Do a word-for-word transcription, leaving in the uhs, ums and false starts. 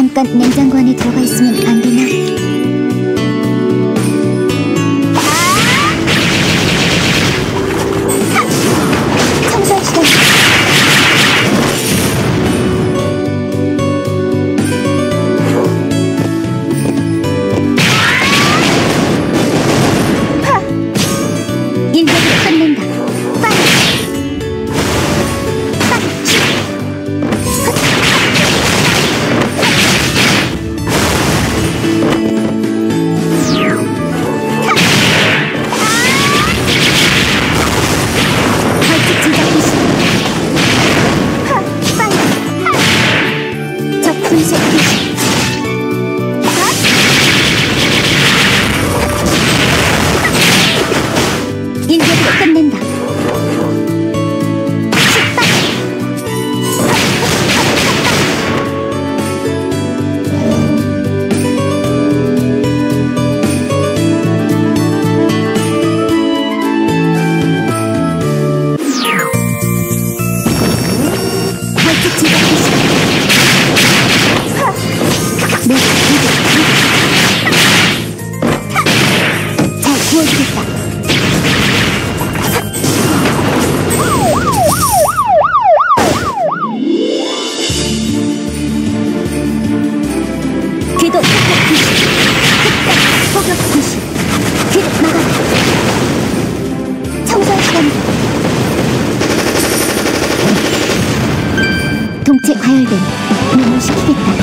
잠깐 냉장고 안에 들어가 있으면 안 되나? 청소할 시간. 하! 인격으로 끝낸다. 빨리! 인격으로 끝낸다. 벌칙 제작 개시. 네, 잘 구워주겠다. 궤도 폭격 개시. 흑백 폭격 개시. 궤도 나가라. 청소할 시간이다. 동체 과열됨. 눈을 식히겠다.